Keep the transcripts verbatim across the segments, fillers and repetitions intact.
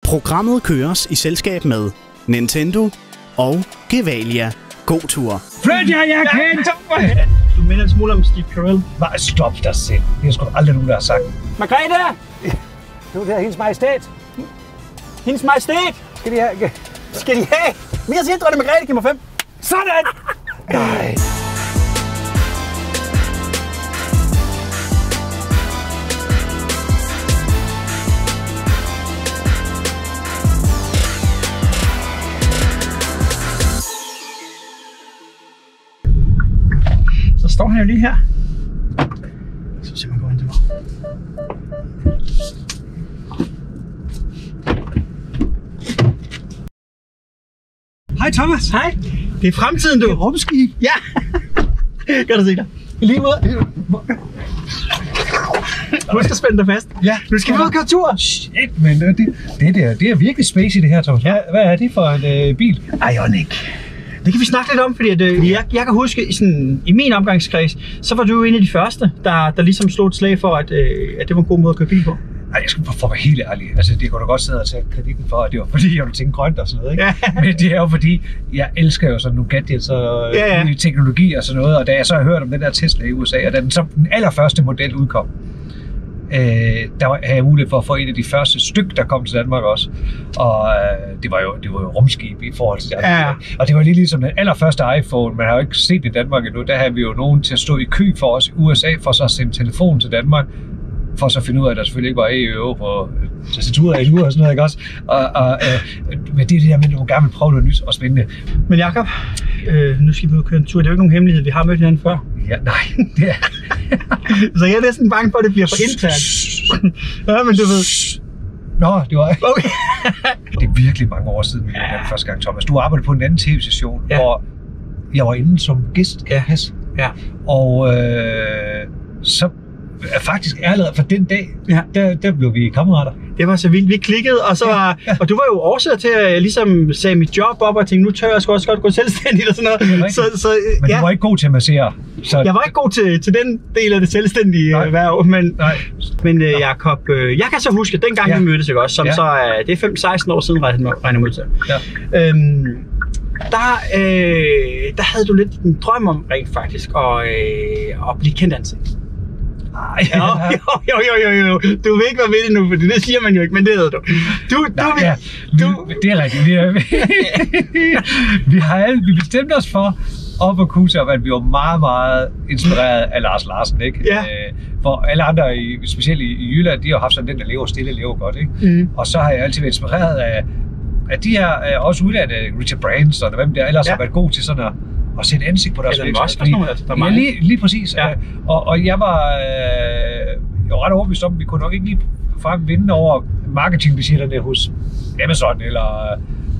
Programmet køres i selskab med Nintendo og Gevalia. God tur. Flyt jer, jeg kan! Du minder en smule om Steve Carell. Nej, stop dig selv. Det er sgu aldrig nogen, der har sagt. Margrethe! Nu er det her hendes majestæt. Hendes majestæt! Skal de have? Skal de have? Men jeg siger, dronning Margrethe, giv mig fem. Sådan! Nej. Så står han jo lige her. Så ser man gå ind til mig. Hej Thomas. Hej. Det er fremtiden, du. Det er rumskib. Ja. Kan du se dig? I lige måde. Husk at spænde dig fast. Ja. Nu skal vi ud og køre tur. Shit, men det, det, der, det er virkelig spacey det her, Thomas. Ja. Hvad er det for en øh, bil? Ioniq. Det kan vi snakke lidt om, fordi at, øh, jeg, jeg kan huske, i, sådan, i min omgangskreds, så var du jo en af de første, der, der ligesom slog et slag for, at, øh, at det var en god måde at køre bil på. Ej, jeg skal for at være helt ærlig. Altså, det kunne da godt sidde og tage kreditten for, at det var fordi, jeg ville tænke grønt og sådan noget, ikke? Ja. Men det er jo fordi, jeg elsker jo sådan nogle gadgets og ja, ja. ny teknologi og sådan noget. Og da jeg så har hørt om den der Tesla i U S A, og da den, så den allerførste model udkom, øh, der havde jeg mulighed for at få en af de første stykker, der kom til Danmark også. Og øh, det var jo, det var jo rumskib i forhold til det. Ja. Og det var lige ligesom den allerførste iPhone. Man har jo ikke set det i Danmark endnu. Der havde vi jo nogen til at stå i kø for os i U S A, for så at sende telefon til Danmark. For så at finde ud af, at der selvfølgelig ikke var E Ø på tastaturet endnu og sådan noget, ikke også? Og, og, øh, men det er det der med, at du gerne vil prøve noget nyt og spændende. Men Jakob, øh, nu skal vi ud og køre en tur. Det er jo ikke nogen hemmelighed, vi har mødt hinanden før. Ja, nej, det er... Så jeg er næsten bange for, at det bliver for internt. Ja, men du ved... Nå, det var... Okay. Det er virkelig mange år siden, vi var den første gang, Thomas. Du arbejdede på en anden tv-station, ja. hvor jeg var inde som gæst. Ja. Ja. Og øh, så... Faktisk allerede fra den dag, ja. der, der blev vi kammerater. Det var så vildt. Vi klikkede, og så var, ja, ja. og du var jo årsager til, at jeg ligesom sagde mit job op, og tænkte, nu tør jeg sgu også godt gå selvstændigt og sådan noget. Så, så, men ja. du var ikke god til at massere. Så... Jeg var ikke god til, til den del af det selvstændige værv, men, men uh, Jakob, uh, jeg kan så huske, at dengang ja. vi mødtes, ikke også, som ja. så uh, det er femten seksten år siden, regner mod til. Ja. Øhm, der, øh, der havde du lidt en drøm om rent faktisk, at, øh, at blive kendt ansigt. Jo, jo, jo, jo, jo, du vil ikke være med det nu, for det siger man jo ikke, men det hedder du. Du, du Nej, vil, ja, du... Vi, det er rigtigt. Vi, er, vi har alle, vi bestemte os for op og kuse om, at vi var meget, meget inspireret af Lars Larsen, ikke? Ja. Øh, for alle andre, i, specielt i, i Jylland, de har haft sådan den, der lever stille, lever godt, ikke? Mm. Og så har jeg altid været inspireret af, af de her, også udlandet, Richard Branson, og hvem der ellers ja. har været god til sådan at og sætte ansigt på deres virksomhed. Ja, lige, lige præcis. Ja. Og, og jeg var, øh, jeg var ret overbevist om, at vi kunne nok ikke lige frem vinde over marketingbudgetterne hos Amazon eller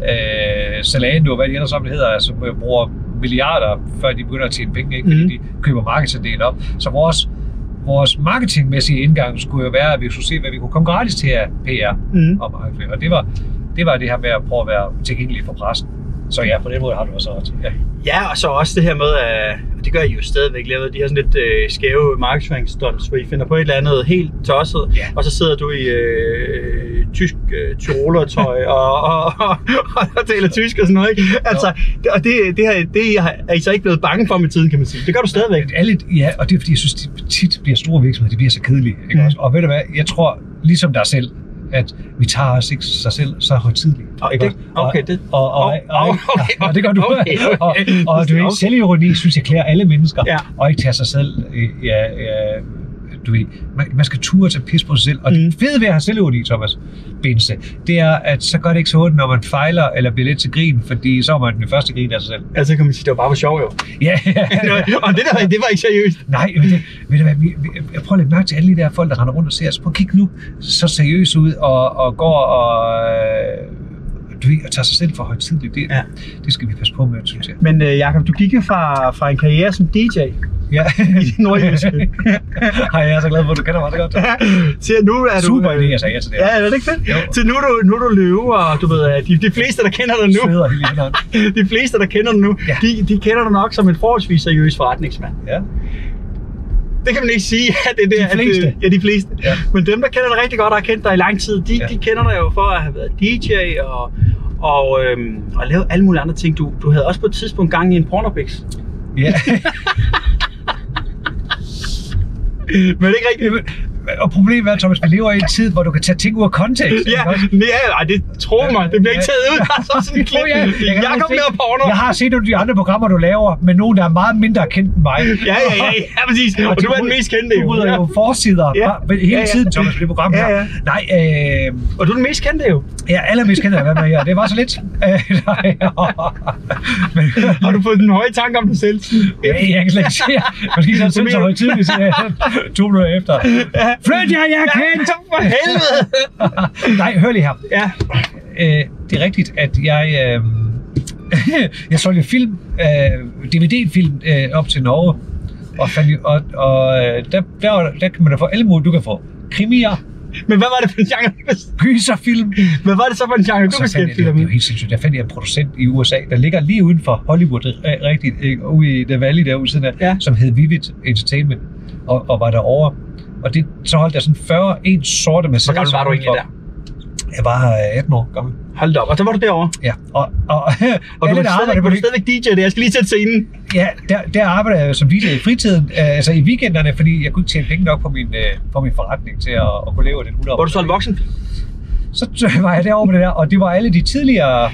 øh, Zalando, hvad de ellers sammen hedder, som bruger milliarder, før de begynder at tjene penge, ikke? Fordi mm. de køber markedsandelen op. Så vores, vores marketingmæssige indgang skulle jo være, at vi skulle se, hvad vi kunne komme gratis til af P R mm. og marketing. Og det var, det var det her med at prøve at være tilgængelig for pressen. Så ja, på den måde har du også ret. Ja. Ja, og så også det her med, at det gør I jo stadigvæk, lavet de her sådan lidt øh, skæve markedsføringsstunts, hvor I finder på et eller andet helt tosset, ja. og så sidder du i øh, tysk øh, tyrolertøj og, og, og, og, og taler tysk og sådan noget, ikke? Altså, og det, det, her, det er I så ikke blevet bange for med tiden, kan man sige. Det gør du stadigvæk. Ja, lidt, ja, og det er fordi, jeg synes, de tit bliver store virksomheder, de bliver så kedelige, ikke? Mm. Og ved du hvad, jeg tror, ligesom dig selv, at vi tager os ikke sig selv så højtidligt. Okay, okay, det. Og, og, og, og, okay, og det gør du. Okay, okay. Og, og du ved, selvironi synes jeg klæder alle mennesker, ja. og ikke tage sig selv. Ja, ja, du ved, man, man skal ture til pis på sig selv. Og mm. det fede ved at have selvironi, Thomas Bense, det er, at så gør det ikke så ondt, når man fejler eller bliver lidt til grin, fordi så er man den første grin af sig selv. Altså kan man sige, det var bare for sjov jo. Ja, ja. Og det der, det var ikke seriøst. Nej, men det, ved du hvad, vi, jeg prøver at lægge mærke til alle de der folk, der render rundt og ser, så prøv at kigge nu så seriøst ud og, og går og... Du ved, at tage sig selv for højtidligt, det, ja. det skal vi passe på med, synes jeg. Men uh, Jakob, du gik jo fra, fra en karriere som D J ja. i Nordjyske. Ej, jeg er så glad for, at du kender mig det godt. Til nu er du... Super idé, jeg sagde ja til det. Ja, er det ikke fedt? Jo. Til nu er du, nu er du løve, og du ved, de, de fleste, der kender dig nu... Sveder hele de fleste, der kender dig nu, ja. de, de kender dig nok som en forholdsvis seriøs forretningsmand. Ja. det kan man ikke sige, at det er der, De fleste. At, ja, de fleste. Ja. Men dem, der kender dig rigtig godt og har kendt dig i lang tid, de, ja. de kender dig jo for at have været D J og, og, øhm, og lavet alle mulige andre ting. Du, du havde også på et tidspunkt gang i en pornobix. Ja. Men det er ikke rigtigt. Og problemet er, Thomas, vi lever i en tid, hvor du kan tage ting ud af kontekst. Ja, ja, ej, det tror mig, det bliver ikke taget ud. Altså, sådan en klip. Ja, jeg, jeg kom med porno. Jeg har set nogle af de andre programmer, du laver, med nogen, der er meget mindre kendt end mig. Ja, ja, ja, ja, præcis. Og, og du er den mest kendte. Du rydder jo forsider ja. hele ja, ja. tiden, Thomas, på det program her. Ja, ja. Nej, øh... Og du er den mest kendte jo. Ja, allermest kendte jeg med her. Det var så lidt. Nej, men, har du fået den høje tanke om dig selv? Ja, jeg kan slet ikke se. Måske så selv så højtidligt, to minutter efter. Flyt jer, jeg er kendt! For helvede! Nej, hør lige her. Ja. Øh, det er rigtigt, at jeg... Øh, jeg solgte film, øh, D V D-film øh, op til Norge. Og, fandt, og, og der, der, der kan man da få alle mulige. Du kan få krimier. Men hvad var det for en genre? Gyserfilm. Hvad var det så for en genre, du beskæftigede dig med? Det er jo helt sindssygt. Der fandt jeg en producent i U S A, der ligger lige uden for Hollywood, rigtigt, ude i The Valley derude siden af, ja. Som hed Vivid Entertainment, og, og var derovre. Og det, så holdt jeg sådan fyrre en sorte med. Hvor gammel var du egentlig der? Jeg var atten år gammel. Hold da op, og der var du derovre? Ja. Og, og, og du var stadigvæk, var du stadigvæk D J der? Jeg skal lige sætte scenen. Ja, der, der arbejder jeg som D J i fritiden, altså i weekenderne, fordi jeg kunne ikke tjene penge nok på min, på min forretning til at, at kunne leve af den hundrede. Hvor du solgte voksenfilm? Så var jeg derovre på det der, og det var alle de tidligere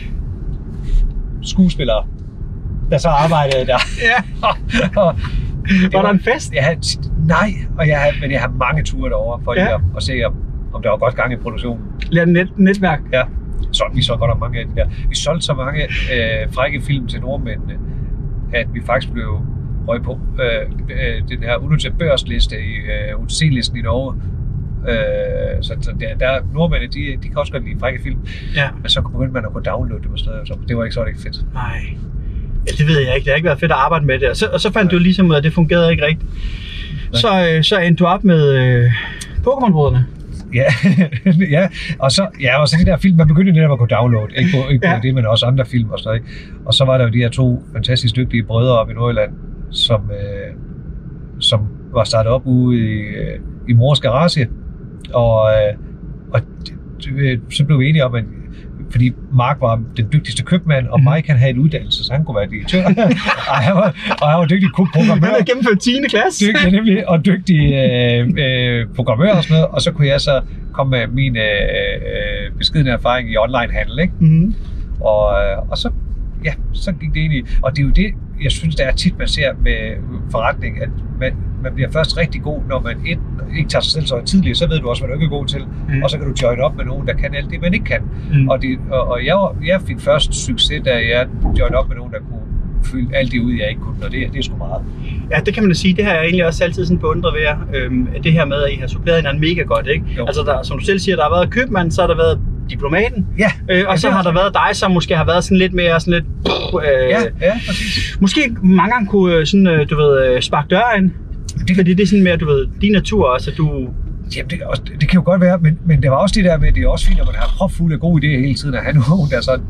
skuespillere, der så arbejdede der. Ja. og, var der en fest? Jeg havde, nej, og jeg havde, men jeg har mange ture derovre for ja. at, at se, om, om der var godt gang i produktionen. Lærte net, netværk? Ja, så vi så godt om mange af de der. Vi solgte så mange øh, frække film til nordmændene, at vi faktisk blev røg på øh, øh, den her unoterede børsliste i øh, U T C-listen i Norge. Øh, så så der, der nordmændene, de, de kan også godt lide frække film. Ja. Men så begyndte man at kunne downloade dem og sådan noget, så det var ikke så ikke fedt. Nej. Ja, det ved jeg ikke. Det har ikke været fedt at arbejde med det. Og så, og så fandt du ligesom ud af, at det fungerede ikke rigtigt. Så, øh, så endte du op med øh, Pokémon-brødrene. Ja, ja, og så ja, og så de der film, man begyndte netop at kunne downloade, ikke på, ikke ja. på det, men også andre film og sådan noget. Og så var der jo de her to fantastisk dygtige brødre op i Nordjylland, som, øh, som var startet op ude i, øh, i mors garage, og, øh, og øh, så blev vi enige om, at fordi Mark var den dygtigste købmand, og Mike han havde en uddannelse, så han kunne være direktør. og, han var, og han var dygtig programmør. Han havde gennemført tiende klasse. Dygtig, nemlig, og dygtig øh, øh, programmør og sådan noget. Og så kunne jeg så komme med min øh, beskedne erfaring i online-handel, ikke? Mm-hmm. Og, og så, ja, så gik det ind i... Og det er jo det, jeg synes, der er tit, man ser med forretning, at man, man bliver først rigtig god, når man et, ikke tager sig selv så tidligt, så ved du også, hvad du ikke er god til. Mm. Og så kan du join op med nogen, der kan alt det, man ikke kan. Mm. Og, det, og, og jeg, jeg fik først succes, da jeg joinede op med nogen, der kunne fylde alt det ud, jeg ikke kunne, og det, det er sgu meget. Ja, det kan man da sige. Det har jeg egentlig også altid sådan beundret ved jer. Øhm, det her med, at I har suppleret hinanden mega godt, ikke? Jo. Altså, der, som du selv siger, der har været købmand, så har der været diplomaten. Ja. Øh, og ja, så har der været dig, som måske har været sådan lidt mere sådan lidt... Øh, ja, ja, præcis. Måske mange gange kunne sådan, du ved, sparke døren. Det, fordi det er sådan mere, du ved, din natur også, at du... Jamen, det, også, det kan jo godt være, men, men det var også det der med, det er også fint, at man har propfulde af gode idéer hele tiden, at have nogen, der sådan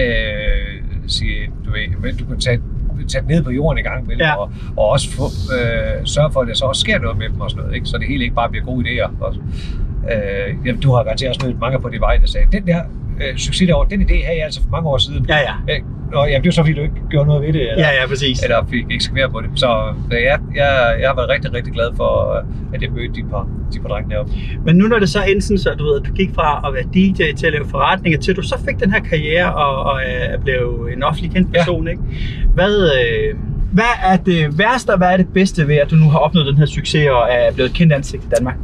øh, siger, du ved, du kan tage, tage ned på jorden i gang med, ja. og, og også få, øh, sørge for, at der så også sker noget med dem og sådan noget, ikke? Så det hele ikke bare bliver gode idéer. Og, øh, jamen, du har garanteret også mødt mange på det vej, der sagde, den der øh, succes derovre, den idé havde jeg altså for mange år siden. Ja, ja. Øh, Nå, jamen, det er jo så, fordi du ikke gjorde noget ved det, eller, ja, ja, præcis. eller fik eksekveret på det. Så ja, jeg, jeg har været rigtig, rigtig glad for, at jeg mødte de par, de par drenge deroppe. Men nu når det så endte sådan, så du ved, du gik fra at være D J til at lave forretninger, til du så fik den her karriere og, og uh, blev en offentlig kendt person, ja. Ikke? Hvad, øh, hvad er det værste, og hvad er det bedste ved, at du nu har opnået den her succes og er blevet et kendt ansigt i Danmark?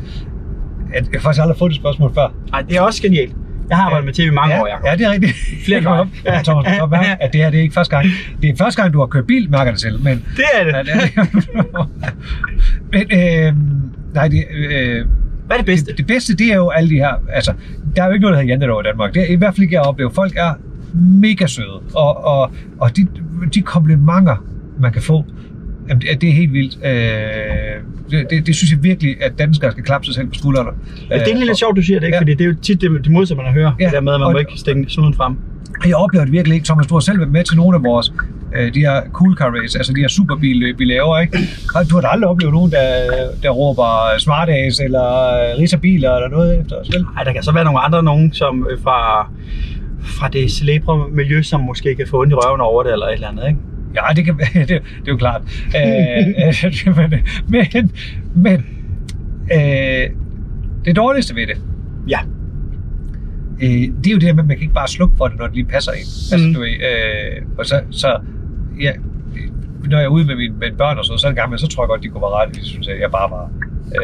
Jeg har faktisk aldrig fået det spørgsmål før. Nej, det er også genialt. Jeg har arbejdet med tv i mange ja, år, Jacob. Ja, det er rigtigt. Flere gange. Ja, Thomas, du mærke, at det her det er ikke første gang. Det er første gang, du har kørt bil, mærker det selv. Men, det er det. Ja, det er, men, øh, nej, det, øh, hvad er det bedste? Det, det bedste, det er jo alle de her, altså, der er jo ikke noget, der hedder jantelov i Danmark. Det er i hvert fald ikke, jeg oplever. Folk er mega søde, og, og, og de, de komplimenter, man kan få, jamen, det er helt vildt. Øh, det, det, det synes jeg virkelig, at danskere skal klappe sig selv på skuldrene. Ja, det er lidt sjovt, du siger det, ikke? Ja. Fordi det er jo tit det, det modsatte, man har hørt. Ja. Det der med, at man og, må ikke stikke snuden frem. Jeg oplever det virkelig ikke. Thomas, du har selv været med til nogle af vores øh, de her cool car race, altså de her superbilløb, vi laver, ikke? Du har da aldrig oplevet nogen, der, der råber smart ass eller ridser biler eller noget efter os, vel? Nej, der kan så være nogle andre, nogen som fra, fra det celebre miljø, som måske kan få ondt i røven over det eller et eller andet, ikke? Ja, det, kan, det, det er jo klart. øh, men men, men øh, det dårligste ved det, ja. øh, det er jo det der med, at man kan ikke bare slukke for det, når det lige passer ind. Mm. Altså, du ved, øh, og så, så ja, når jeg er ude med mine, med mine børn og sådan noget, så en gang med, så tror jeg godt, de kunne være ret, de synes, at jeg bare var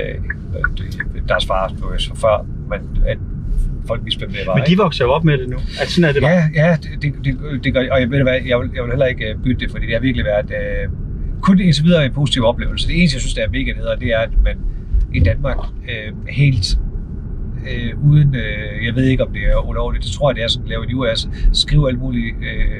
øh, deres far, du ved, så før, men at folk vi spændte var. Men de vokser jo op med det nu. Altså, sådan er det bare. Ja, ja, det, det, det gør, og jeg ved hvad, jeg vil, jeg vil heller ikke bytte det, fordi det har virkelig været øh, kun indtil videre en positiv oplevelse. Det eneste, jeg synes, der er mega nederen, det er, at man i Danmark øh, helt øh, uden, øh, jeg ved ikke, om det er ulovligt, det tror jeg, det er sådan, laver i U S, skriver alle mulige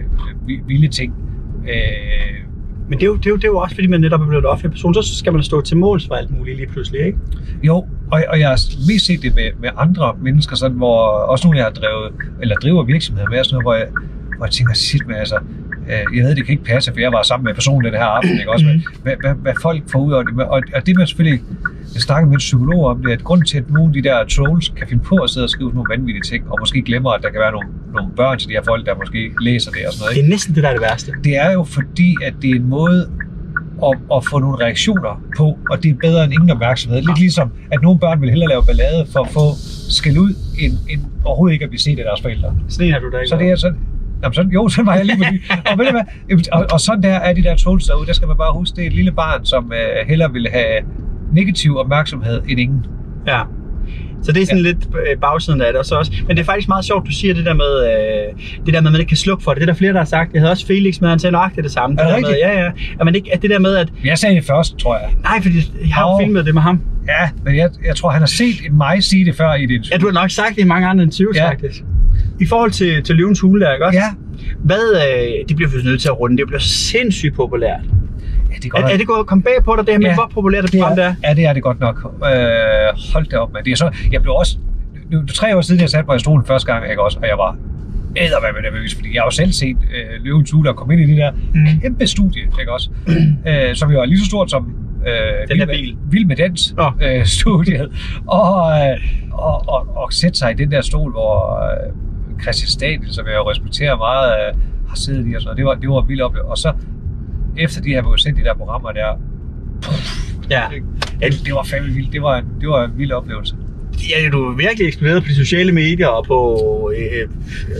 øh, vilde ting. Øh, Men det er, jo, det, er jo, det er jo også, fordi man netop er blevet en offentlig person, så skal man stå til måls for alt muligt lige pludselig, ikke? Jo, og, og jeg har mest set det med, med andre mennesker, sådan, hvor også nogle, jeg har drevet, eller driver virksomheder med, sådan noget, hvor jeg, hvor jeg tænker, shit med, altså, øh, jeg ved, det kan ikke passe, for jeg var sammen med personen den her aften, ikke? Også med, hvad, hvad, hvad folk får ud af det. Og, og det man selvfølgelig, jeg snakker med en psykolog om det, at grunden til, at nogle af de der trolls kan finde på at sidde og skrive nogle vanvittige ting, og måske glemmer, at der kan være nogle, nogle børn til de her folk, der måske læser det og sådan noget, ikke? Det er næsten det, der er det værste. Det er jo fordi, at det er en måde at, at få nogle reaktioner på, og det er bedre end ingen opmærksomhed. Lidt ligesom, at nogle børn vil hellere lave ballade for at få skæld ud, end, end overhovedet ikke at blive set af deres forældre. Sådan har du da ikke. Så det er sådan, jamen sådan, jo, sådan var jeg lige på det. Og, ved du hvad, og, og sådan der er de der trolls derude, der skal man bare huske, det er et lille barn, som uh, hellere vil have negativ opmærksomhed end ingen. Ja. Så det er sådan ja. lidt bagsiden af det, og så også. Men det er faktisk meget sjovt, du siger det der med, øh, det der med, at man ikke kan slukke for det. Det er der flere, der har sagt. Jeg havde også Felix med, han sagde nøjagtigt det samme. Er det det rigtigt? med, ja, ja. At man ikke, at det der med, at... Jeg sagde det først, tror jeg. Nej, fordi jeg har jo oh. filmet det med ham. Ja, men jeg, jeg tror, han har set mig sige det før i det. Ja, du har nok sagt det i mange andre interviews, ja. faktisk. I forhold til, til Løvens Hule der, ikke også? Ja. Hvad, øh, det bliver vi nødt til at runde. Det bliver sindssygt populært. Ja, det er, er, er det gået at komme bag på dig, det her med, ja. hvor populært det program det er? Ja, det er det godt nok. Øh, hold da op med det. Er så, jeg blev også... Nu, tre år siden, jeg satte mig i stolen første gang, ikke også, og jeg var eddermame nervøs, fordi jeg har jo selv set øh, Løvens Hule og komme ind i det der mm. kæmpe studie, ikke også, øh, som jo er lige så stort som øh, den Vild, bil. Vild med Dans oh. øh, studiet, og, øh, og, og, og sætte sig i den der stol, hvor øh, Christian Stadil, som jeg jo respekterer meget, øh, har siddet i og sådan noget. Det var, det var vildt oplevelse. Og så efter de her blev sendt de der programmer der, puff, ja. det, det var fandme vildt. Det var en, det var en vild oplevelse. Ja, du er virkelig eksploderet på de sociale medier og på øh,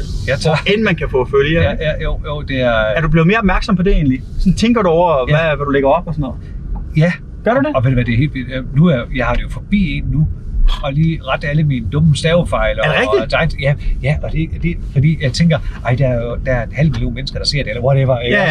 hvor end man kan få følge. Ja, ja, jo, jo, det er... Er du blevet mere opmærksom på det egentlig? Sådan tænker du over, ja. hvad, hvad du lægger op og sådan noget? Ja. Gør du det? Og, og ved du hvad, det er helt vildt. Nu er jeg har det jo forbi en nu, og lige ret alle mine dumme stavefejl. Er det rigtigt? Og, og, ja, ja, og det, det fordi jeg tænker, ej, der er jo der er en halv million mennesker, der ser det, eller whatever. Ja,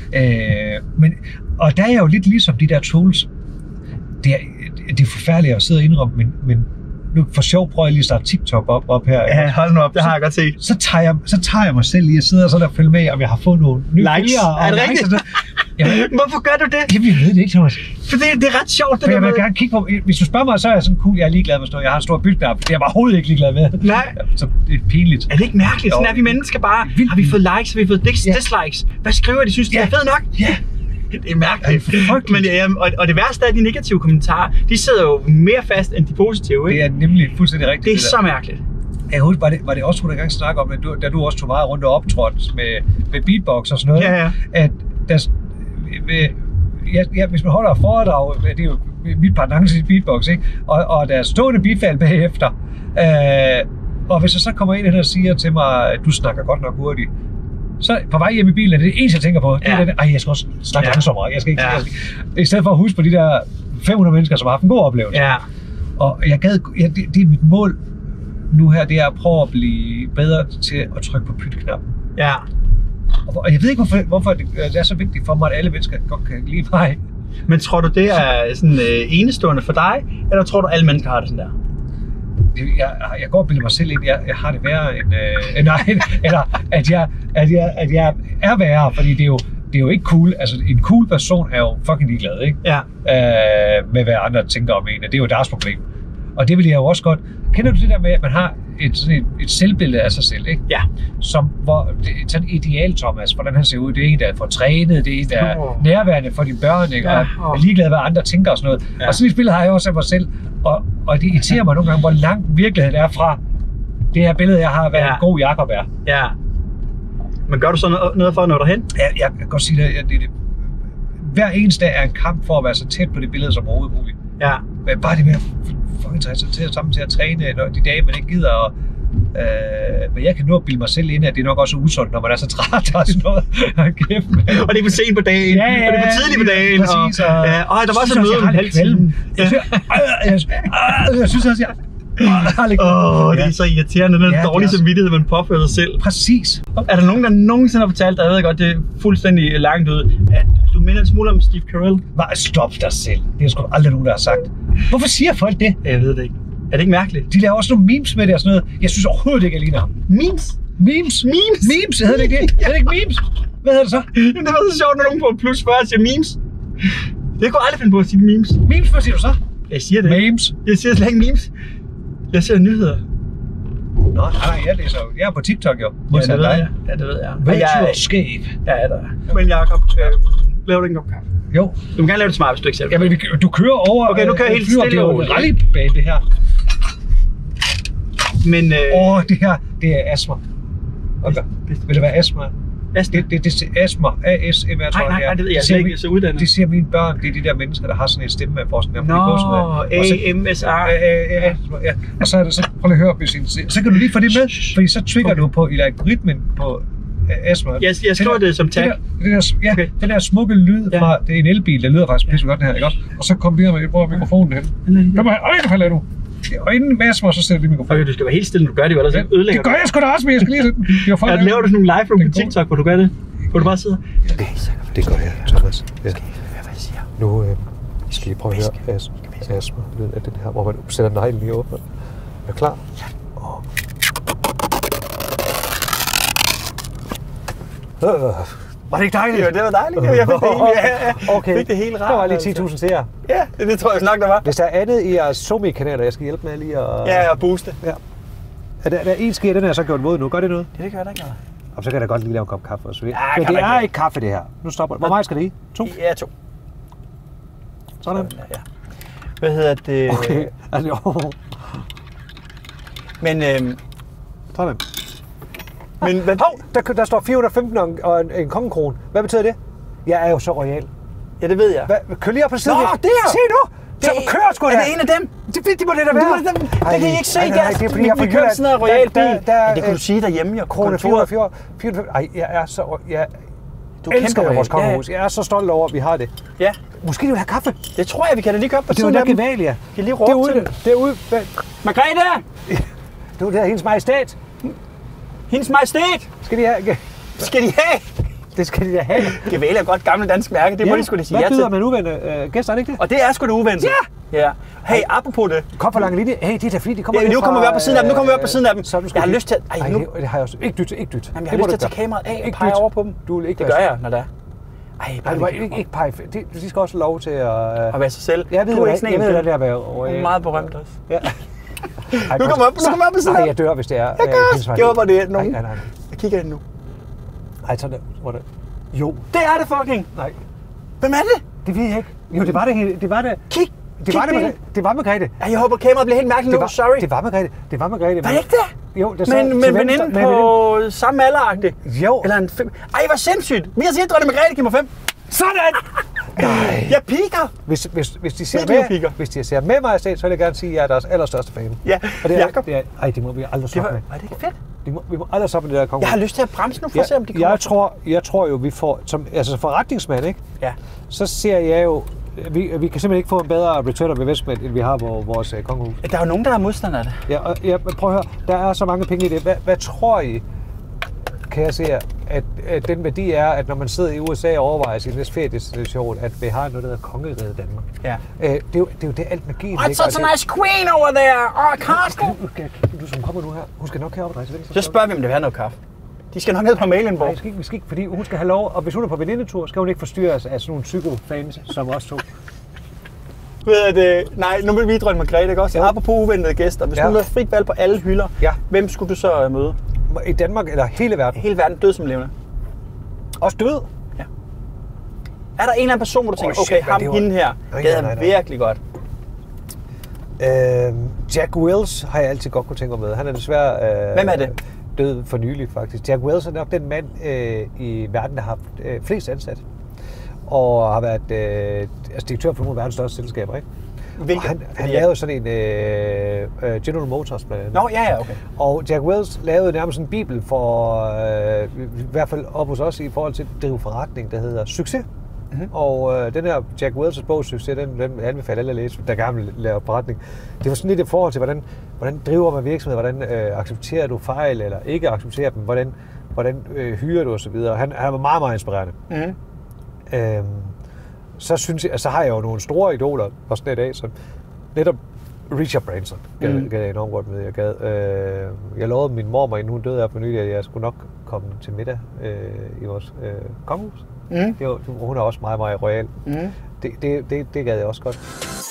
ja. Øh, men, og der er jeg jo lidt ligesom de der tools. Det er, det er forfærdeligt at sidde og indrømme, men, men nu for sjov prøver jeg lige at starte TikTok op, op her. Ja, hold nu op, det så, har jeg godt set. Så tager jeg, så tager jeg mig selv lige at sidde og sådan og følge med, om jeg har fået nogle nye likes. følgere. Er det rigtigt? Jamen, hvorfor gør du det? Jamen, jeg ved det ikke, Thomas. For det, det er ret sjovt, det for der jeg vil med... gerne kigge på, hvis du spørger mig, så er jeg sådan, cool, jeg er ligeglad med stå. Jeg har en stor bygknap, det er jeg bare overhovedet ikke ligeglad med. Nej. Så det er pinligt. Er det ikke mærkeligt? Sådan er vi mennesker bare. Har vi fået likes, har vi fået dis- ja. dislikes? Hvad skriver de? Synes de ja. er fedt nok? Ja. Det er mærkeligt. Ja, men, ja, og, og det værste er, at de negative kommentarer, de sidder jo mere fast end de positive, ikke? Det er nemlig fuldstændig rigtigt. Det er det så mærkeligt. Jeg husker, var det, var det også, du engang snakke om, at du, da du også tog meget rundt og optrådte med, med beatbox og sådan noget, ja, ja. at der, med, ja, ja, hvis man holder foredrag, det er jo mit partnance i beatbox, ikke? Og, og der er stående bifald bagefter, øh, og hvis jeg så kommer ind og siger til mig, at du snakker godt nok hurtigt, så på vej hjem i bilen er det det eneste, jeg tænker på. Det er ja. den, ej, jeg skal også snakke ja. langsommere. Jeg skal ikke, ja. jeg skal, i stedet for at huske på de der fem hundrede mennesker, som har haft en god oplevelse. Ja. Og jeg gad, ja, det, det er mit mål nu her, det er at prøve at blive bedre til at trykke på pytknappen. Ja. Og, og jeg ved ikke, hvorfor, hvorfor det, det er så vigtigt for mig, at alle mennesker godt kan lide mig. Men tror du, det er sådan øh, enestående for dig, eller tror du, at alle mennesker har det sådan der? Jeg, jeg går og bilder mig selv ind, jeg, jeg har det værre end, øh, nej, eller at jeg, at, jeg, at jeg er værre, fordi det er jo, det er jo ikke cool. Altså en cool person er jo fucking ligeglad, ikke? Ja. Øh, med hvad andre tænker om en, og det er jo deres problem. Og det vil jeg jo også godt. Kender du det der med, at man har et, sådan et, et selvbillede af sig selv, ikke? Ja. Som, hvor det er sådan ideal, Thomas, hvordan han ser ud. Det er en, der er for trænet, det er en, der er oh. nærværende for dine børn, ikke? Ja. Og oh. er ligeglad, hvad andre tænker og sådan noget. Ja. Og sådan et billede har jeg også af mig selv. Og, og det irriterer mig nogle gange, hvor langt virkeligheden er fra det her billede, jeg har været ja. en god Jakob er. Ja. Men gør du så noget, noget for at nå derhen? Ja, jeg kan godt sige det, det, det. Hver eneste dag er en kamp for at være så tæt på det billede som overhovedet muligt. Ja. Men bare det med at fucking tage sig til, sammen til at træne, når de dage, man ikke gider. Og, øh, men jeg kan nå at bilde mig selv ind, at det er nok også usundt, når man er så træt og sådan noget. Kæft, og det er for sent på dagen, ja, ja, og det er for tidligt på dagen. Præcis, og, og, ja, og der var så møde om halv time. Jeg synes, jeg synes også, jeg... Åh, oh, det er så irriterende, den ja, dårlige samvittighed, man påfører sig selv. Præcis. Er der nogen, der nogensinde har fortalt dig, jeg ved godt, det er fuldstændig langt ud, at du minder en smule om Steve Carell? Bare stop dig selv. Det er sgu aldrig nogen, der har sagt. Hvorfor siger folk det? Jeg ved det ikke. Er det ikke mærkeligt? De laver også nogle memes med det og sådan noget. Jeg synes overhovedet ikke, jeg ligner ham. Memes? Memes? Memes? Memes? Hedder det ikke det? Hedder det ikke memes? Hvad hedder det så? Det var så sjovt, når nogen på plus fyrre siger memes. Det kunne jeg aldrig finde på at sige memes. Memes? Hvad siger du så? Jeg siger det. Memes? Jeg siger slet ikke memes. Jeg ser nyheder. Nå, nej, jeg læser jo. Jeg er på TikTok jo. Ja, det ved jeg. Ja, det ved jeg. Virtual escape. Ja, ja, der er. Men Jakob, øh, laver du ikke en kop kaffe? Jo. Du må gerne lave det smart, hvis du ikke ser det. Ja, men du kører over... Okay, nu kører jeg helt stille. Det er jo en rallybane, det her. Men... Åh, øh... oh, det her, det er astma. Okay. Vil det være astma? Astma? Det, det, det er astma. A S M R, tror jeg. Nej, nej, det ved jeg. Jeg ikke så uddannet. Det siger mine børn, det er de der mennesker, der har sådan et stemme med forskning. Nå, A M S R. Ja, og så er det så, prøv lige at høre, hvis I, så kan du lige få det med, fordi så trigger okay. du på i algoritmen på astma. Jeg, jeg skriver det som tag. Den der, ja, okay. Den der smukke lyd fra, ja. Det er en elbil, der lyder faktisk pisse godt det her, ikke også? Og så kombinerer man, hvor mikrofonen hen. Kom her, øj, hvad nu? Og inden med mig, så sætter du lige mikrofonen. Okay, du skal være helt stille, du gør det jo ellers ikke ødelægger. Det gør jeg sgu da også, men jeg skal lige sætte den. Ja, laver du sådan nogle live på TikTok, hvor du gør det? Hvor du bare sidder? Det, det gør jeg, Thomas. Ja. Hvad siger nu? Øh, skal I prøve at høre astma, af den her, hvor man sætter neglen lige åbner. Er du klar? Ja. Oh. Øh. Var det ikke dejligt? Jo, det var dejligt. Jeg fik det hele, ja, ja. Okay. Fik det hele rart. Der var lige ti tusind seere. Ja, det, det tror jeg nok, der var. Hvis der er andet i jeres Zoom-kanaler, jeg skal hjælpe med lige at... Ja, og booste. Ja. Er der, der er en sker, den er så gjort våd nu. Gør det noget? Ja, det gør det ikke noget. Og så kan jeg da godt lige lave en kop kaffe og så videre. Ja, men det er ikke kaffe, det her. Nu stopper det. Hvor meget skal det i? To? Ja, to. Sådan. Ja. Hvad hedder det? Okay. Altså, oh. Men, øhm... Sådan. Men hvad... Hov, der, der står fire hundrede og femten og en, en kongekrone. Hvad betyder det? Jeg er jo så royal. Ja, det ved jeg. Hvad, kør lige op på siden. Nå, det her! Se nu! Det så kører sgu da! Er det en af dem? Det, det må det da være. Det, det, det, det kan I ikke se, nej, nej, det er fordi, jeg vi kører sådan noget royal bil. Der, der, ja, det kan du sige derhjemme, jeg krone fire hundrede og fire. Ej, jeg er så... Jeg du elsker vores kongehus. Ja. Jeg er så stolt over, at vi har det. Ja. Måske du vil have kaffe? Det tror jeg, vi kan da lige gøre på siden af dem. Det var der Gevalia. Kan lige råbe til dem. Derude. Margrethe! Det var der hendes majestæt. Hendes majestæt! Skal de have? Skal de have? Det skal de da have. Gevalia er et godt gammelt dansk mærke, det ja. må de sgu da sige ja til. Hvad byder man uvente øh, gæster, er det ikke det? Og det er sgu da uvente. Ja! Ja. Hey, apropos det. Kom for langt linje. Hey, det er da fordi, de kommer ja, nu fra... kommer vi op på siden af dem, nu kommer vi op på siden af dem. Så jeg har lyst til at... Ej, nu... det har jeg også. Ikke dyt, ikke dyt. Jamen, jeg har lyst til at tage kameraet af og pege over på dem. Du vil ikke det gør jeg, når det er. Ej, bare du ikke, ikke pege. De, de skal også have lov til at... At være sig selv. Jeg ved, du er jeg, ikke sådan jeg en, ved, det er at være over. Du er meget berømt også. Ja. Ej, nu kommer op, nu kommer op på siden af. Nej, jeg dør, hvis det er. Jeg gør også. Jeg håber, det er nogen. Nej, nej, nej. Jeg kigger ind nu. Ej, sådan der. Hvor det... Jo. Det er det fucking. Nej. Hvem er det? Det ved jeg ikke. Jo, det var det hele. Det var det. Kig. Det var, det, det var Margrethe. Jeg håber, kameraet bliver helt mærkeligt nu. Sorry. Det var Margrethe. Det var Margrethe. Var det ikke det? Jo, det men, men veninden på samme alderagtig. Jo. Eller en fem. Ej, hvor sindssygt. Vi har set, dronning Margrethe giver mig fem. Sådan! Nej. Jeg piker. Hvis, hvis, hvis, de ser med, hvis de ser med majestæt, så vil jeg gerne sige, at jeg er deres allerstørste fan. Ja, og det er, Jacob. Det er, ej, det må vi aldrig stoppe med. Var det ikke fedt? Det må, vi må aldrig stoppe med det der kongehus. Jeg har lyst til at bremse nu for ja, at se, om de kommer. Jeg tror, jeg tror jo, vi får, som altså forretningsmand, ikke? Ja. Så ser jeg jo, vi, vi kan simpelthen ikke få en bedre return of investment, end vi har på vores uh, kongehus. Der er jo nogen, der er modstander af det. Ja, og ja, prøv at høre, der er så mange penge i det. Hvad, hvad tror I, kan jeg se, at, at den værdi er, at når man sidder i U S A og overvejer sin næste feriedestination, at vi har noget, der hedder Kongeriget Danmark. Ja. Øh, det, er jo, det er jo det, alt magien ligger. What's such a nice queen over there? Oh, Carsten! Du som kommer nu her, hun skal nok heroppe rejse venstre. Så spørger vi, om det vil have noget kaffe. De skal nok ned på Malienborg. Nej, vi skal ikke, vi skal ikke, fordi hun skal have lov, og hvis hun er på venindetur, skal hun ikke forstyrres af sådan nogle psykofans som os to. Ved det, nej, nu vil vi drømme Margrethe, ikke også? Ja. Apropos uventede gæster. Hvis ja. du havde frit valg på alle hylder, ja. hvem skulle du så møde? I Danmark eller hele verden? Hele verden, død som levende. Også død? Ja. Er der en eller anden person, hvor du tænker, oh, shit, okay, ham, var... hende her, det er virkelig godt? Øh, Jack Wells har jeg altid godt kunne tænke mig med. Han er desværre øh, Hvem er det? død for nylig, faktisk. Jack Wells er nok den mand øh, i verden, der har haft øh, flest ansat. Og har været øh, altså direktør for nogle af verdens største selskaber, ikke? Hvilket? Han, han lavede sådan en øh, øh, General Motors blandt andet. Nå, ja, ja, okay. Og Jack Wells lavede nærmest en bibel for, øh, i hvert fald op hos os, i forhold til at drive forretning, der hedder Succes. Mm-hmm. Og øh, den her Jack Wells' bog Succes, den, den anbefaler alle at læse, der gerne vil lave forretning. Det var sådan lidt i forhold til, hvordan, hvordan driver man virksomhed, hvordan øh, accepterer du fejl, eller ikke accepterer dem, hvordan, hvordan øh, hyrer du osv. Han, han var meget, meget inspirerende. Mm-hmm. Øhm, så synes jeg, så har jeg jo nogle store idoler på sådan et dag, som netop Richard Branson gad, mm. gad jeg enormt godt med. Jeg, gad, øh, jeg lovede min mormor, inden hun døde her for nylig, at jeg skulle nok komme til middag øh, i vores øh, kongehus. Mm. Det var, hun er også meget, meget royal. Mm. Det, det, det, det gad jeg også godt.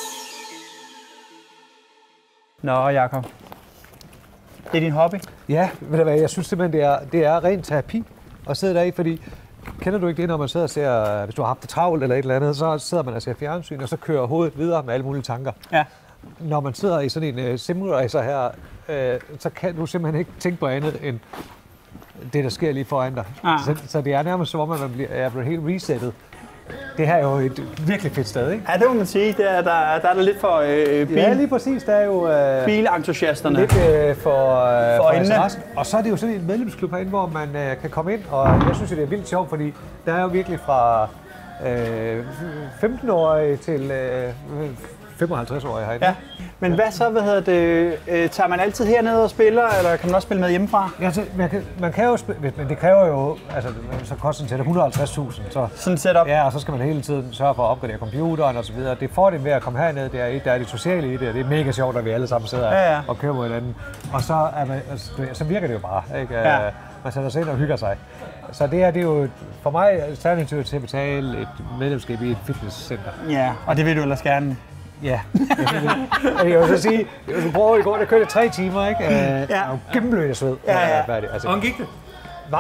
Nå, Jakob. Det er din hobby? Ja, ved du hvad, jeg synes simpelthen, det er, det er ren terapi at sidde der i, fordi kender du ikke det, når man sidder og ser, hvis du har haft det travlt eller et eller andet, så sidder man og ser fjernsyn, og så kører hovedet videre med alle mulige tanker. Ja. Når man sidder i sådan en uh, simracer her, uh, så kan du simpelthen ikke tænke på andet end det, der sker lige foran dig. Ah. Så, så det er nærmest som om, at man bliver, er blevet helt resettet. Det her er jo et virkelig fedt sted, ikke? Ja, det må man sige. Det er, der, der er der lidt for øh, bil. Ja, lige præcis. Der er jo øh, bilentusiasterne. Lidt øh, for, øh, for, for interessen. Og så er det jo sådan en medlemsklub herinde, hvor man øh, kan komme ind, og jeg synes, det er vildt sjovt, fordi der er jo virkelig fra øh, femten-årige til øh, femoghalvtreds-årige herinde. Ja. Men hvad så, hvad hedder det, øh, tager man altid hernede og spiller, eller kan man også spille med hjemmefra? Ja, så man, kan, man kan jo spille, men det kræver jo, altså så koster det et hundrede og halvtreds tusind. Så, sådan et setup? Ja, og så skal man hele tiden sørge for at opgradere computeren og så videre. Det får det ved at komme herned, det er, et, der er det sociale i det, og det er mega sjovt, at vi alle sammen sidder ja, ja. og kører mod hinanden. Og så, er man, altså, så virker det jo bare, ikke? Ja. Man sætter sig ind og hygger sig. Så det her, det er jo for mig alternativt til at betale et medlemskab i et fitnesscenter. Ja, og det vil du ellers gerne. Ja, jeg vil så sige, jeg prøver i går, der kørte tre timer, ikke? Uh, ja. Jeg er jo gennemblødt af sved. Ja, ja. Altså, og gik det? Hvad?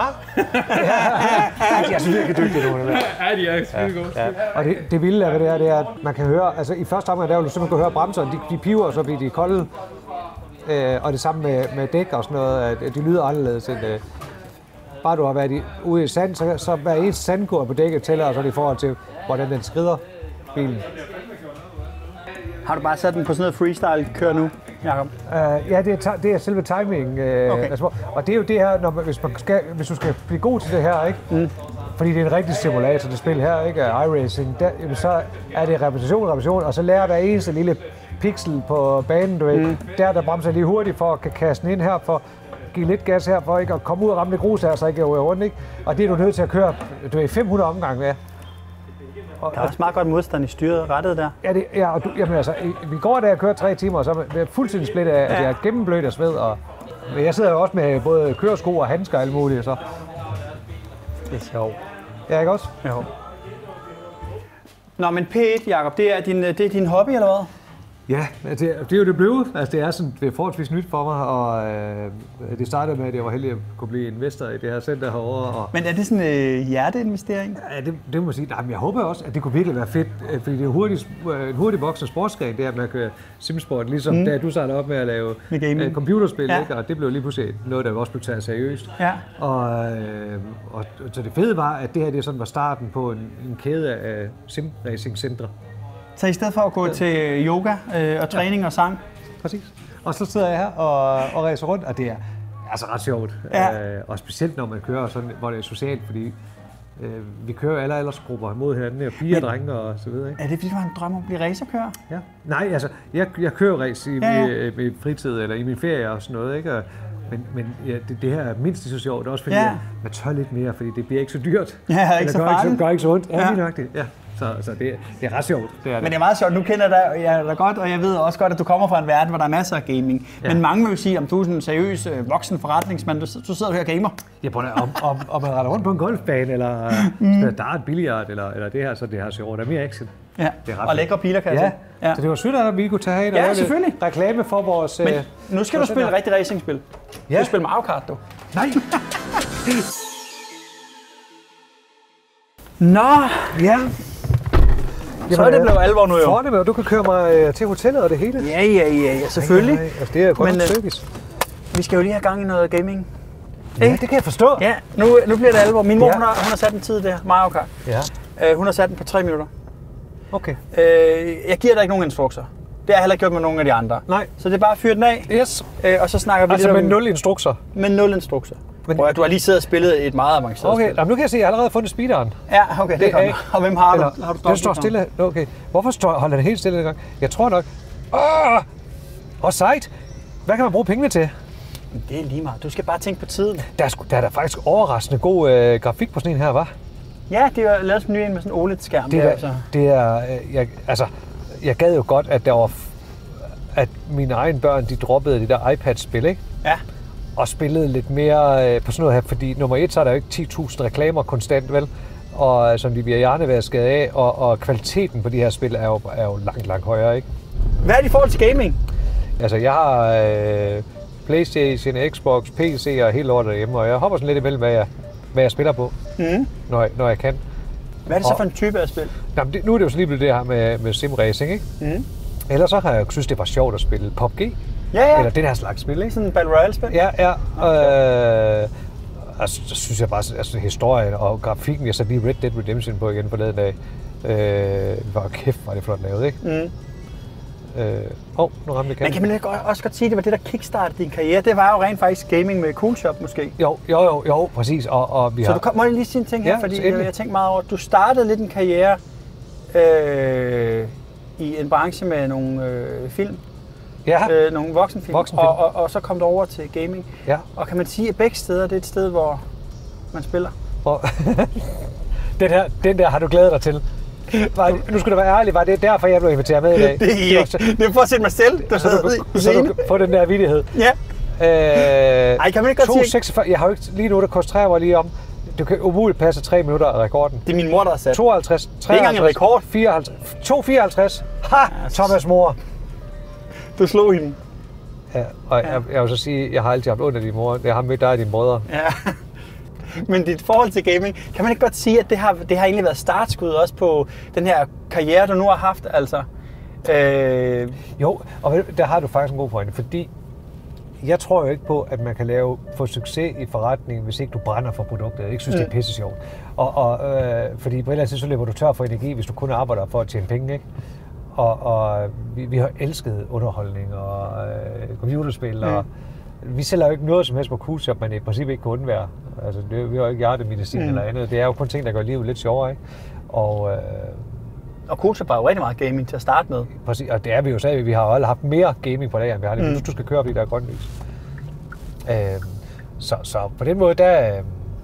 Ja, de er så virkelig dygtige nu. Ja, de er skide gode. Ja. Og det, det vilde af det er, det er, at man kan høre, altså i første omgang, der vil du simpelthen kunne høre bremserne, de, de piver, og så bliver de kolde. Uh, og det samme med, med dæk og sådan noget, at de lyder anderledes end... Uh, bare du har været i, ude i sand, så, så hver eneste sandkur på dækket tæller, og så er det i forhold til, hvordan den skrider bilen. Har du bare sat den på sådan noget freestyle-kør nu, Jakob? Uh, ja, det er, det er selve timing. Uh, okay. altså, og det er jo det her, når man, hvis, man skal, hvis du skal blive god til det her, ikke? Mm. Fordi det er en rigtig simulator, det spil her, ikke? iRacing, der, så er det repetition, repetition, og så lærer der eneste lille pixel på banen, du ved. Mm. Der, der bremser lige hurtigt for at kan kaste den ind her, for give lidt gas her, for ikke at komme ud og ramme det grus her, så ikke går rundt, ikke? Og det er du nødt til at køre, du ved, fem hundrede omgange med. Og, der er også meget godt modstand i styret rettet der. Ja, det, ja og du, jamen altså, vi går der og kører tre timer, og så er jeg fuldstændig split af, at ja. jeg er gennemblødt af sved. Og, men jeg sidder jo også med både køresko og handsker og alt muligt, så... Det er sjovt. Ja, ikke også? Jo. Nå, men P et, Jakob, det er din, det er din hobby, eller hvad? Ja, det, det er jo det blevet. Altså, det er sådan, det er forholdsvis nyt for mig, og øh, det startede med, at jeg var heldig at kunne blive investor i det her center herovre. Og men er det sådan en øh, hjerteinvestering? Ja, det, det må man sige. Nej, men jeg håber også, at det kunne virkelig være fedt, fordi det er hurtigt, en hurtig voksende sportsgren, det er, at man kan simsport, ligesom mm. da du startede op med at lave øh, computerspil, ja. Ikke? Og det blev lige pludselig noget, der også blev taget seriøst. Ja. Og, øh, og så det fede var, at det her det sådan var starten på en, en kæde af sim-racing-centre. Så i stedet for at gå ja. til yoga øh, og træning ja. og sang? Præcis. Og så sidder jeg her og, og rejser rundt, og det er altså ret sjovt. Ja. Øh, og specielt når man kører sådan, hvor det er socialt, fordi øh, vi kører alle aldersgrupper mod hinanden, og fire drenge og så videre. Ikke? Er det fordi, du har en drøm om at blive racerkører? Ja. Nej, altså, jeg, jeg kører race i, ja, ja. i, i fritid eller i min ferie og sådan noget, ikke? Og, men, men ja, det, det her er mindst så sjovt, også fordi ja. man tør lidt mere, fordi det bliver ikke så dyrt. Ja, ikke så farligt. Det gør ikke så ondt. Ja, ja. Ja. Så, så det, det er ret sjovt. Det er det. Men det er meget sjovt. Nu kender jeg dig, jeg dig godt, og jeg ved også godt, at du kommer fra en verden, hvor der er masser af gaming. Ja. Men mange vil sige, om du er sådan en seriøs voksen forretningsmand, du, du sidder her og gamer. Ja, på, om, om, om man render rundt på en golfbane, eller mm. dart, billiard, eller, eller det her, så det her sjovt. Der er mere action. Ja, det er og lækre piler, kan jeg ja. se. Ja, så det var sødt, at vi kunne tage hen og ja, lave selvfølgelig. reklame for vores... Men nu skal du spille et rigtigt racingspil. Ja. Du spiller Mario Kart, du. Nej! Nå, ja. Så er det blevet alvor nu, jo. Fornemt, og du kan køre mig til hotellet og det hele. Ja, ja, ja, ja selvfølgelig. Ja, ja, altså, det er godt Men, service. Vi skal jo lige have gang i noget gaming. Ja, det kan jeg forstå. Ja, nu, nu bliver det alvor. Min mor, ja. hun, har, hun har sat en tid der, Mario Kart. Ja. Uh, hun har sat den på tre minutter. Okay. Uh, jeg giver dig ikke nogen instrukser. Det har jeg heller ikke gjort med nogen af de andre. Nej. Så det er bare at fyre den af, Yes. uh, og så snakker vi altså lidt med om... nul instrukser? Med nul instrukser. Men... Prøv, du har lige siddet og spillet et meget avanceret Okay, spil. jamen, nu kan jeg se, at jeg allerede har fundet speederen. Ja, okay, det, det kommer. Og hvem har Eller, du? Har du den står stille. Okay. Hvorfor står, holder den helt stille den gang? Jeg tror nok... Åh! Og sejt! Hvad kan man bruge pengene til? Det er lige meget. Du skal bare tænke på tiden. Der er, sgu, der er der faktisk overraskende god øh, grafik på sådan en her, hva'? Ja, det er lavet som ny en med sådan en O L E D-skærm. Det der, er, altså. det er øh, jeg, altså, jeg gad jo godt, at der var, at mine egne børn, de droppede det der iPad-spil, ikke? Ja. Og spillede lidt mere øh, på sådan noget her, fordi nummer et, så er der jo ikke ti tusind reklamer konstant, vel? Og som de bliver hjernevaskede af, og, og kvaliteten på de her spil er jo, er jo langt, langt højere, ikke? Hvad er det i forhold til gaming? Altså, jeg har øh, PlayStation, Xbox, P C og helt lortet derhjemme, og jeg hopper sådan lidt imellem, hvad jeg, hvad jeg spiller på, Mm. når, jeg, når jeg kan. Hvad er det så Og- for en type af spil? Jamen, det, nu er det jo så lige blevet det her med, med simracing, ikke? Mm. Ellers så har jeg synes det var sjovt at spille P U B G, Ja, ja. eller den her slags spil, ikke? Sådan en Battle Royale-spil? Ja, ja. Øh, altså, så synes jeg bare, altså historien og grafikken, jeg satte lige Red Dead Redemption på igen forleden dag. Øh, var kæft, var det flot lavet, ikke? Mm. Øh, oh, nu ramte jeg Men kan man ikke også godt sige, at det var det, der kickstartede din karriere? Det var jo rent faktisk gaming med Coolshop måske. Jo, jo, jo, jo, præcis. Og, og vi Så har... du kom, må jeg lige sige en ting her, Ja, fordi så jeg, endelig. jeg tænkte meget over, du startede lidt en karriere øh, i en branche med nogle øh, film, Ja, øh, nogle voksenfilm, Voksenfilm. Og, og, og så kom du over til gaming. ja. Og kan man sige, at begge steder det er et sted, hvor man spiller? Og den, her, den der har du glædet dig til. Var, nu skal du være ærlig, var det derfor, jeg blev inviteret med i dag? Det er, var ikke. så, Det er for at sætte mig selv, der så, sidder du, i så du scene. kan få den der vittighed. Ja. Øh, Ej, kan man ikke godt to sige- seksogfyrre, jeg har jo ikke lige nu, der koncentrerer mig lige om, du kan umuligt passe tre minutter af rekorden. Det er min mor, der har sat. tooghalvtreds, Det er ikke engang en rekord. fireoghalvtreds, to fireoghalvtreds. Ha! Thomas mor. Du slog hende. Ja, og ja. Jeg, jeg vil så sige, jeg har altid haft ondt af din mor. Jeg har mødt dig og dine brødre. Ja. Men dit forhold til gaming, kan man ikke godt sige, at det har, det har egentlig været startskud også på den her karriere, du nu har haft, altså? Øh, Jo, og ved du, der har du faktisk en god pointe, fordi jeg tror jo ikke på, at man kan lave få succes i forretningen, hvis ikke du brænder for produktet. Jeg ikke synes, mm. det er pisse sjovt. Og, og, øh, fordi på et eller andet tidspunkt så løber du tør for energi, hvis du kun arbejder for at tjene penge, ikke? Og, og vi, vi har elsket underholdning og øh, computerspil, mm. og vi sælger jo ikke noget som helst på Coolshop, man i princippet ikke kan undvære. Altså, det, vi har jo ikke hjertemedicin mm. eller andet. Det er jo kun ting, der gør livet lidt sjovere, ikke? Og, øh, og Coolshop var jo rigtig meget gaming til at starte med. præcis, og det er vi jo sagde, vi har jo aldrig haft mere gaming på det, end vi har lige. Mm. Mm. Du skal køre, fordi der er grønt lys. Øh, så, så på den måde, der... Øh,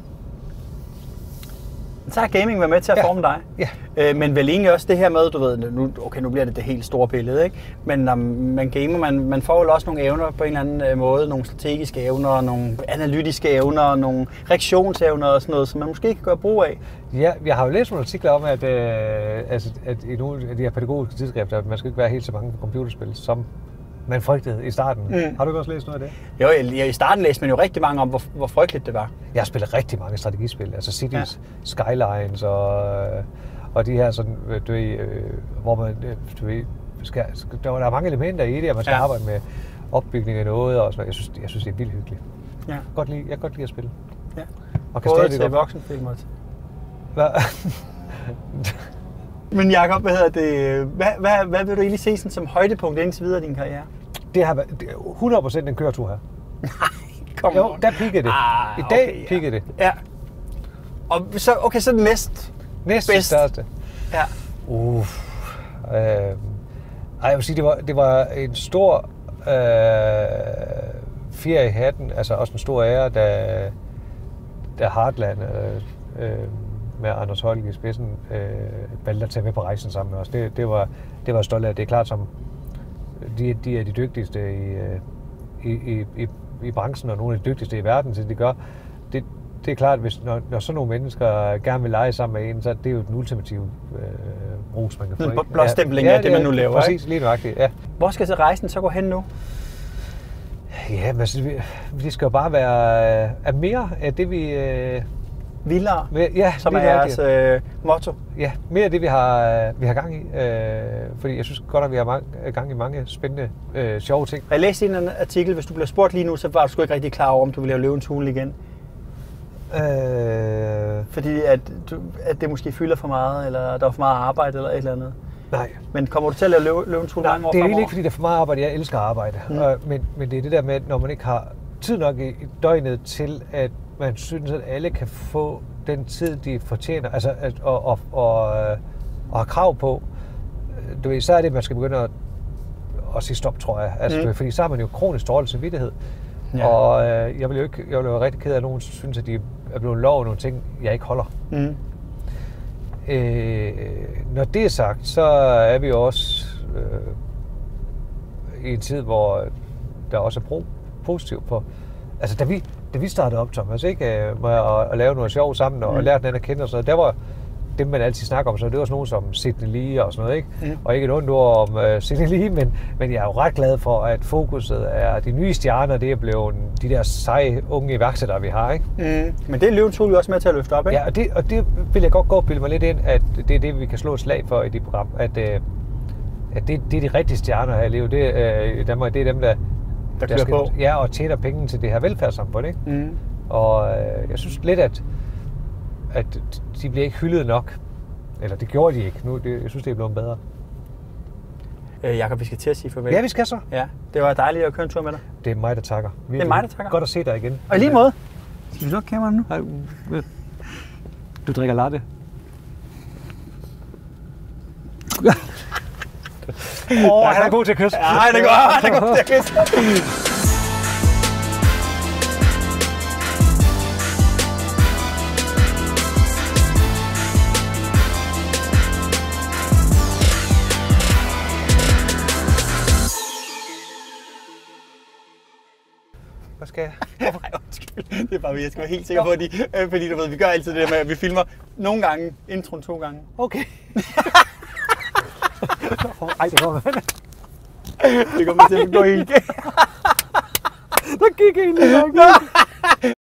Så har gaming været med til at Ja. forme dig. ja, Øh, men vel egentlig også det her med, du ved, nu, okay, nu bliver det det helt store billede, ikke? Men når man gamer, man, man får jo også nogle evner på en eller anden øh, måde, nogle strategiske evner, nogle analytiske evner, nogle reaktionsevner og sådan noget, som man måske kan gøre brug af. ja, jeg har jo læst nogle artikler om, at, øh, altså, at i nogle af de her pædagogiske tidsskrifter, at man skal ikke være helt så mange på computerspil, som man frygtede i starten. Mm. Har du ikke også læst noget af det? Jo, jeg, i starten læste man jo rigtig mange om, hvor, hvor frygteligt det var. Jeg har spillet rigtig mange strategispil, altså Cities, Ja. ja. Skylines og, og de her sådan, du ved, øh, hvor man, øh, du ved, skal, skal, der, der er mange elementer i det, og man skal Ja. ja. arbejde med opbygning af noget, og sådan. Jeg synes, jeg synes, det er vildt hyggeligt. Ja. Jeg kan godt lide, jeg kan godt lide at spille. Ja. Og kan Både stadig til godt. voksenfilm og til... Hvad? Men Men Jacob, hvad hedder det? Hvad, hvad, hvad vil du egentlig se sådan, som højdepunkt indtil videre i din karriere? det har været det er hundrede procent en køretur her. Kom Jo, der pikkede det. Ah, I dag okay, ja. pikkede det. Ja. Og så, okay, så næst. Næste Bedst. største. Ja. Uff. Øh, ej, jeg vil sige, det var, det var en stor øh, fjer i hatten, altså også en stor ære, da, da Heartland øh, øh, med Anders Holk i spidsen øh, valgte at tage med på rejsen sammen med os. Det, det, var, det var jeg stolt af. Det er klart, som de, de er de dygtigste i, i, i, i, i branchen, og nogle af de dygtigste i verden, så de gør. Det, det er klart, hvis når, når sådan nogle mennesker gerne vil lege sammen med en, så er det jo den ultimative øh, ros, man kan få. En blåstempling af det, man nu laver. Præcis, ikke? lige nøjagtigt, ja. Hvor skal så rejsen så gå hen nu? Ja, men altså, vi, vi skal jo bare være øh, mere af det, vi... Øh, Vildere, ja, som er jeres øh, motto. Ja, mere af det, vi har, vi har gang i. Øh, fordi jeg synes godt, at vi har mange, gang i mange spændende, øh, sjove ting. Jeg læste en artikel, hvis du bliver spurgt lige nu, så var du sgu ikke rigtig klar over, om du ville lave Løvens Hule igen. Øh... Fordi at, du, at det måske fylder for meget, eller der er for meget arbejde, eller et eller andet. Nej. Men kommer du til at lave løv, Løvens Hule mange år det er fremover? ikke, fordi der er for meget arbejde. Jeg elsker arbejde. Mm. Øh, men, men det er det der med, at når man ikke har tid nok i døgnet til, at man synes, at alle kan få den tid, de fortjener, altså at, og, og, og, og har krav på. Du ved, så er det, man skal begynde at, at sige stop, tror jeg. Altså, mm. Fordi så har man jo kronisk dårlig samvittighed. Ja. Og øh, jeg vil jo ikke, jeg vil jo rigtig ked af, at nogen synes, at de er blevet lovet nogle ting, jeg ikke holder. Mm. Øh, når det er sagt, så er vi jo også øh, i en tid, hvor der også er pro- positivt for. Altså, da vi, da vi startede op, Thomas, ikke, med at, at lave noget sjov sammen og mm. lære den at kende og sådan noget, der var dem, man altid snakker om, så det var sådan nogen som Sidney Lee og sådan noget, ikke? Mm. Og ikke et ondt ord om uh, Sidney Lee, men, men jeg er jo ret glad for, at fokuset er de nye stjerner, det er blevet de der seje unge iværksættere, vi har, ikke? Mm. Men det er Løvens Hule også med til at løfte op, ikke? Ja, og det, og det vil jeg godt gå og bilde mig lidt ind, at det er det, vi kan slå et slag for i det program, at, uh, at det, det er de rigtige stjerner her i livet. Det, uh, i Danmark, det er dem, der, der, der skal, på. Ja, og tjener penge til det her velfærdssamfund, ikke? Mm. Og uh, jeg synes lidt, at, at de bliver ikke hyldet nok. Eller det gjorde de ikke. Nu, det, jeg synes, det er blevet bedre. Øh, Jakob, vi skal til at sige farvel. Ja, vi skal så. Ja, det var dejligt at køre en tur med dig. Det er mig, der takker. Det er mig, der takker. Godt at se dig igen. Og i lige måde. Skal vi slukke kameraet nu? Du drikker latte. Åh, oh, han er god til at kysse. Ja, han er god, han er god til at kysse. Hvad skal jeg? Nej, undskyld. Det er bare, jeg skal være helt sikker på, at de, øh, fordi du ved, vi gør altid det der med, at vi filmer nogle gange, introen to gange. Okay. Ej, det kommer Det kommer til at gå helt. Der gik en i gang.